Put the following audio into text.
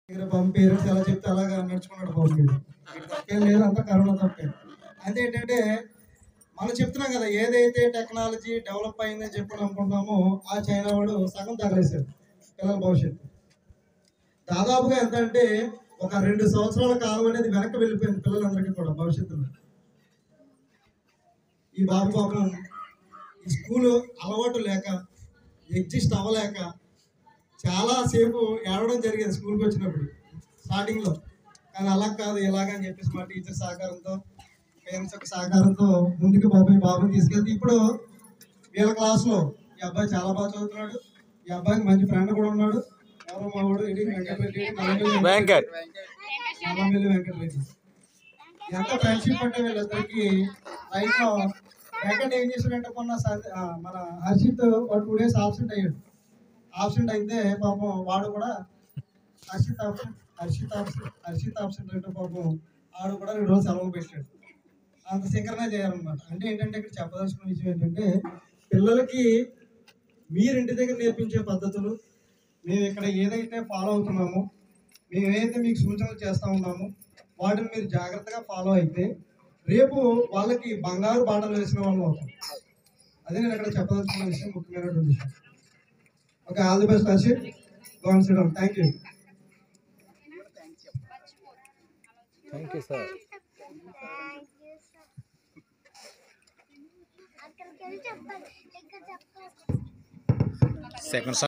పాపం పేరెంట్స్ ఎలా చెప్తే అలాగా నడుచుకున్నాడు పాపం వీడు. తప్పేం లేదు, అంతా కరోనా తప్పే. అంటే ఏంటంటే మనం చెప్తున్నాం కదా, ఏదైతే టెక్నాలజీ డెవలప్ అయిందని చెప్పి అనుకుంటున్నామో ఆ చైనా వాడు సగం తగలేశాడు పిల్లల భవిష్యత్తు. దాదాపుగా ఎంత అంటే ఒక 2 సంవత్సరాల కాలం అనేది వెనక్కి వెళ్ళిపోయింది పిల్లలందరికీ కూడా భవిష్యత్తులో. ఈ బాబు పాపం ఈ స్కూలు అలవాటు లేక, ఎగ్జిస్ట్ అవ్వలేక చాలా సేపు ఏడవడం జరిగేది స్కూల్కి వచ్చినప్పుడు స్టార్టింగ్లో. కానీ అలా కాదు, ఇలాగని చెప్పేసి మా టీచర్ సహకారంతో, పేరెంట్స్ యొక్క సహకారంతో ముందుకు బాబుని తీసుకెళ్తే ఇప్పుడు వీళ్ళ క్లాస్లో ఈ అబ్బాయి చాలా బాగా చదువుతున్నాడు. ఈ అబ్బాయికి మంచి ఫ్రెండ్ కూడా ఉన్నాడు. ఎవరో మా వాడు వెంకటరెడ్డి, నల్లమిల్లి వెంకటరెడ్డి. ఎంత ఫ్రెండ్షిప్ అంటే వీళ్ళిద్దరికి లైఫ్లో. వెంకట ఏం చేశాడంటే మన హర్షిత్ 2 days ఆబ్సెంట్ అయ్యాడు. ఆబ్సెంట్ అయితే పాపం వాడు కూడా హర్షిత్ ఆబ్సెంట్ అంటే పాపం వాడు కూడా 2 రోజులు సెలవు పెట్టాడు. అంత సింక్రనైజ్ చేయాలన్నమాట. అంటే ఏంటంటే ఇక్కడ చెప్పదలుచుకున్న విషయం ఏంటంటే పిల్లలకి మీరు ఇంటి దగ్గర నేర్పించే పద్ధతులు, మేము ఇక్కడ ఏదైతే ఫాలో అవుతున్నామో, మేము ఏదైతే మీకు సూచనలు చేస్తూ ఉన్నామో వాటిని మీరు జాగ్రత్తగా ఫాలో అయితే రేపు వాళ్ళకి బంగారు బాటలు వేసిన వాళ్ళు అవుతాం. అదే నేను ఇక్కడ చెప్పదలుచుకున్న విషయం, ముఖ్యమైనటువంటి విషయం. Okay, all the best Harshit. Go and sit down. Thank you. Thank you sir. Second